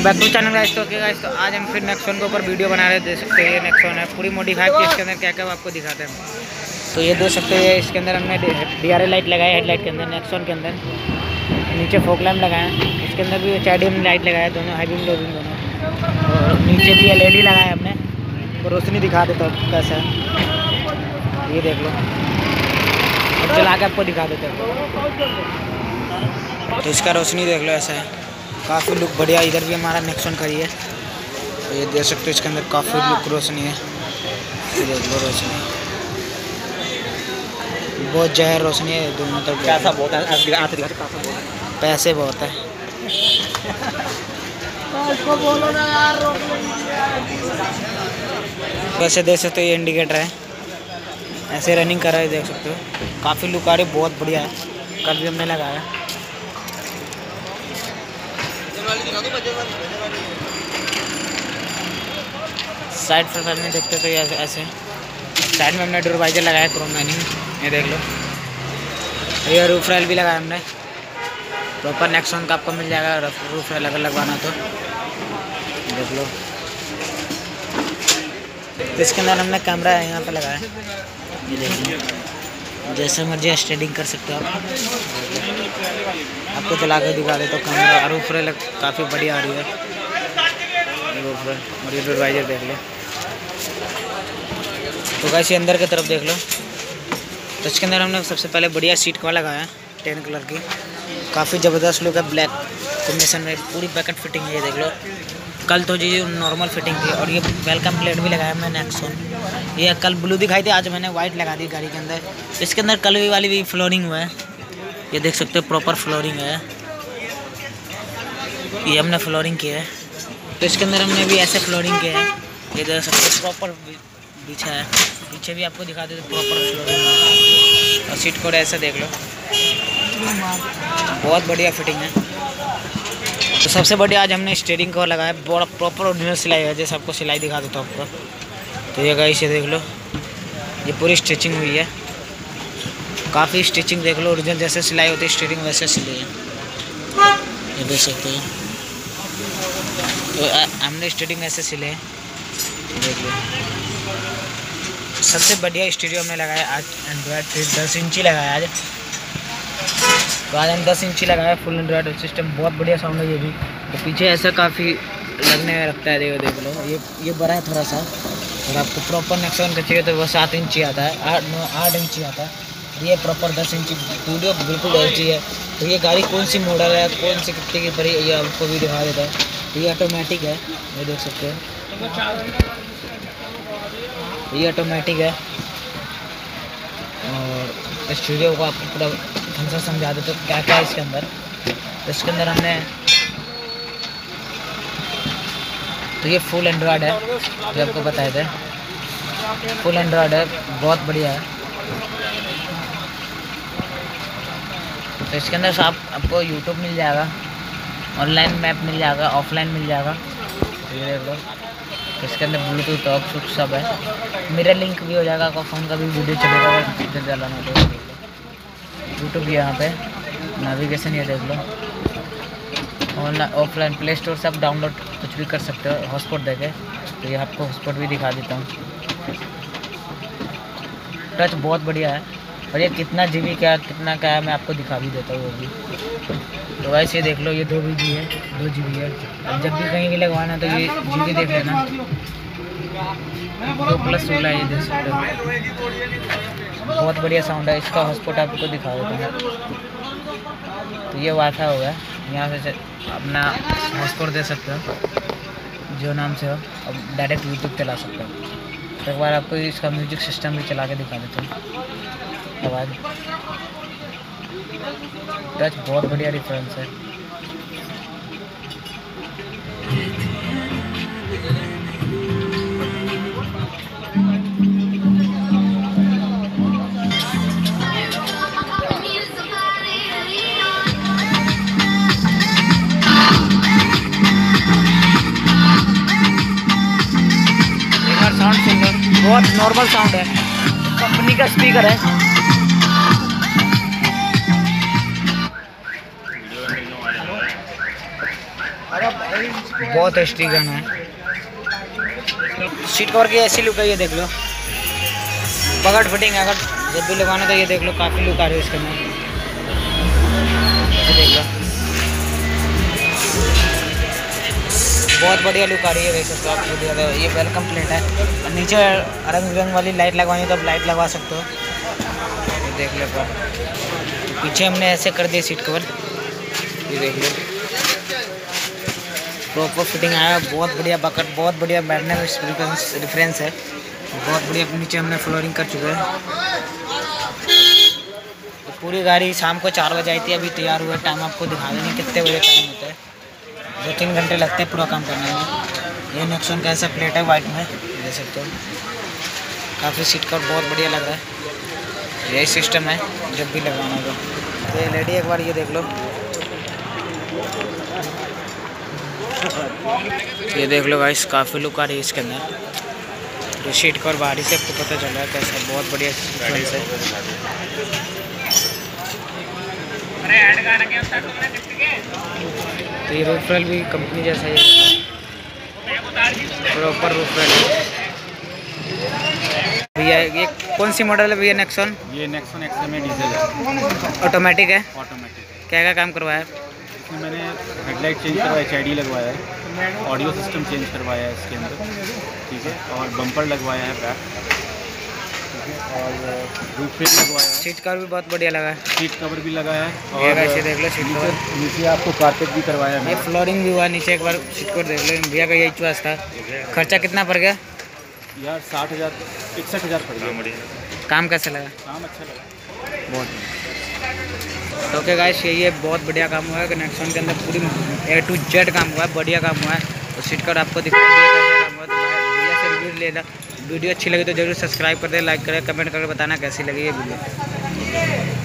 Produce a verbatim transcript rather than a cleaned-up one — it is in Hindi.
Back to channel guys. तो गाइस तो आज हम फिर नेक्सॉन के ऊपर वीडियो बना रहे हैं। देख सकते हैं ये नेक्सॉन है पूरी मॉडिफाइड की। इसके अंदर क्या क्या आपको दिखाते हैं। तो ये देख सकते हैं इसके अंदर हमने डी आर एल लाइट लगाया हेडलाइट के अंदर, नेक्सॉन के अंदर। नीचे फोक लैम्प लगाया है, इसके अंदर भी एच डी एम लाइट लगाया है, दोनों हाई बीम लो बीम दोनों। और नीचे भी एल ई डी लगाया है हमने। तो रोशनी दिखा देता हूँ कैसा है, ये देख लो। और चला के आपको दिखा देते हैं। तो इसका रोशनी देख लो, ऐसा है काफ़ी लुक बढ़िया। इधर भी हमारा नेक्सॉन खड़ी है, तो ये देख सकते हो इसके अंदर काफ़ी लुक रोशनी है। ये देख लो रोशनी बहुत जहर रोशनी है दोनों तरफ। कैसा बहुत है, पैसे बहुत है। वैसे देख सकते हो ये इंडिकेटर है, ऐसे रनिंग कर रहा है, देख सकते हो काफ़ी लुक आ रही है, बहुत बढ़िया है। कल भी हमने लगाया। साइड प्रोफाइल में देखते तो ये ऐसे साइड में हमने डोरवाइजर लगाया क्रोम लाइनिंग, ये देख लो। ये रूफ रेल भी लगाया हमने, प्रॉपर नेक्सॉन का आपको मिल जाएगा रूफ रेल अगर लगवाना तो देख लो। तो इसके अंदर हमने कैमरा है यहाँ पे लगाया, ये देख लो। जैसे मर्जी स्टेडिंग कर सकते हो आप। आपको चला के दिखा देता हूँ कैमरा। रूफ रेल काफ़ी बढ़िया आ रही है और ये डोरवाइजर देख लो। तो कैसे अंदर की तरफ देख लो। तो इसके अंदर हमने सबसे पहले बढ़िया सीट कवर लगाया टेन कलर की, काफ़ी ज़बरदस्त लुक है। ब्लैक कॉम्बिनेशन में पूरी बैकेट फिटिंग है, ये देख लो। कल तो जी नॉर्मल फिटिंग थी। और ये वेलकम प्लेट भी लगाया मैंने नेक्सॉन। ये कल ब्लू दिखाई थी, आज मैंने वाइट लगा दी गाड़ी के अंदर। इसके अंदर कल वाली भी फ्लोरिंग हुआ है, ये देख सकते हो प्रॉपर फ्लोरिंग है। ये हमने फ्लोरिंग की है। तो इसके अंदर हमने भी ऐसे फ्लोरिंग किया है, ये देख सकते हो प्रॉपर बिछा है। पीछे भी आपको दिखा देते प्रॉपर फ्लोरिंग है। और सीट कोड ऐसा देख लो, बहुत बढ़िया फिटिंग है। तो सबसे बढ़िया आज हमने स्टीयरिंग कवर लगाया, बड़ा प्रॉपर ओरिजिनल सिलाई है। जैसे आपको सिलाई दिखा देता हूँ आपको। तो ये गाइस ये देख लो, ये पूरी स्टिचिंग हुई है, काफ़ी स्टिचिंग देख लो। ओरिजिनल जैसे सिलाई होती है स्टीयरिंग वैसे सिलाई है, ये देख सकते हो। तो हमने स्टीयरिंग ऐसे सिले देख लो। सबसे बढ़िया स्टीरियो हमने लगाया आज एंड्रॉयड फिर दस इंची लगाया आज। तो आज हम दस इंची लगाया फुल एंड्रॉयड सिस्टम, बहुत बढ़िया साउंड है ये भी। तो पीछे ऐसा काफ़ी लगने में रखता है, देखो देख लो। ये ये बड़ा है थोड़ा सा, और आपको प्रॉपर नेक्सॉन का चाहिए तो वो सात इंची आता है, आठ नौ आठ इंची आता है। ये प्रॉपर दस इंची वीडियो बिल्कुल एच डी है। तो ये गाड़ी कौन सी मॉडल है, कौन सी कितने की पड़ी, ये आपको भी दिखा देता है। ये ऑटोमेटिक है, ये देख सकते हो, ये ऑटोमेटिक है। और स्टूडियो को आपको पूरा ढंग से समझा देते तो क्या क्या है इसके अंदर। तो इसके अंदर हमने तो ये फुल एंड्रॉयड है, जो आपको बताए थे फुल एंड्रॉयड है, बहुत बढ़िया है। तो इसके अंदर आप आपको यूट्यूब मिल जाएगा, ऑनलाइन मैप मिल जाएगा, ऑफलाइन मिल जाएगा। तो ये देख लो। तो इसके अंदर ब्लूटूथ ऑक्स सब है, मिरर लिंक भी हो जाएगा, आपका फ़ोन का भी वीडियो चलेगा अगर इधर चलाना तो। यूट्यूब भी यहाँ पे, नेविगेशन ये देख लो। ऑनलाइन ऑफलाइन प्ले स्टोर से आप डाउनलोड कुछ भी कर सकते हो हॉटस्पॉट देके। तो ये आपको हॉटस्पॉट भी दिखा देता हूँ। टच बहुत बढ़िया है, और ये कितना जी बी क्या कितना क्या है मैं आपको दिखा भी देता हूँ वो भी। तो वैसे ये देख लो, ये दो बी जी है, दो जी बी है। अब जब भी कहीं भी लगवाना तो ये जी बी देख लेना, दो प्लस सोलह है, ये देख सकते हो। बहुत बढ़िया साउंड है। इसका हॉटस्पॉट आपको दिखा देता हूँ। तो ये वाईफाई होगा, यहाँ से अपना हॉटस्पॉट दे सकते हो जो नाम से हो, अब डायरेक्ट यूट्यूब चला सकते हो। तो एक बार आपको इसका म्यूजिक सिस्टम भी चला के दिखा देता हूँ। आवाज़ टच बहुत बढ़िया डिफरेंस है। साउंड सुन लो, बहुत नॉर्मल साउंड है, कंपनी का स्पीकर है। अरे बहुत टेस्टी गाना है। सीट कवर की ऐसी लुक है, ये देख लो। पकड़ फिटिंग अगर जब भी लगाना तो ये देख लो, काफ़ी लुक आ रही है इसके अंदर, ये देख लो। बहुत बढ़िया लुक आ रही है, देख सकते हो आप। ये वेलकम प्लेट है और नीचे रंग बिरंग वाली लाइट लगवानी तो आप लाइट लगवा सकते हो, ये देख लो। पीछे हमने ऐसे कर दिया सीट कवर, ये देख लो। प्रॉपर फिटिंग आया, बहुत बढ़िया बकेट, बहुत बढ़िया बैठने रेफरेंस है, बहुत बढ़िया। नीचे हमने फ्लोरिंग कर चुके हैं। तो पूरी गाड़ी शाम को चार बजे आई थी, अभी तैयार हुआ। टाइम आपको दिखा देंगे कितने बजे टाइम होता है। दो तीन घंटे लगते हैं पूरा काम करने में। ये नेक्सॉन का ऐसा प्लेट है वाइट में, देख सकते हो। काफ़ी सीट कवर बहुत बढ़िया लग रहा है। यही सिस्टम है जब भी लगवाना होगा। तो ये लेडी एक बार ये देख लो, ये देख लो गाइस, काफ़ी लुक आ रही है इसके अंदर। तो सीट कवर बाहरी से आपको पता चल रहा है कैसा, बहुत बढ़िया सीक्वेंस है। तो ये रूफ रेल भी कंपनी जैसा ही है, प्रॉपर रूफ रेल है। भैया ये कौन सी मॉडल है भैया नेक्सॉन? ये Nexon X M A diesel है, ऑटोमेटिक है। ऑटोमेटिक। क्या क्या काम करवाया है? इसमें मैंने हेडलाइट चेंज करवाया, एच आई डी लगवाया है, ऑडियो सिस्टम चेंज करवाया है इसके अंदर, ठीक है, और बम्पर लगवाया है बैक, ठीक है, और रूफ रेल लगवाया है। सीट कवर भी बहुत बढ़िया लगा है, सीट कवर भी लगाया है, और ऐसे देख लो सीट कवर। नीचे आपको कारपेट भी करवाया है, फ्लोरिंग भी हुआ नीचे। एक बार सीट कवर देख लो। भैया का यही चॉइस था। खर्चा कितना पड़ गया यार? साठ हज़ार इकसठ हज़ार पड़ गया। काम कैसा लगा? काम अच्छा लगा बहुत। ओके गाइस, यही है, बहुत बढ़िया काम हुआ है नेक्सॉन के अंदर। पूरी ए टू जेड काम हुआ है, बढ़िया काम हुआ है। तो सीट कवर आपको दिखाई दिया कैसा काम हुआ। तो भैया से रिव्यू लेना। वीडियो अच्छी लगी तो जरूर सब्सक्राइब कर दे, लाइक करें, कमेंट करके बताना कैसी लगी ये वीडियो।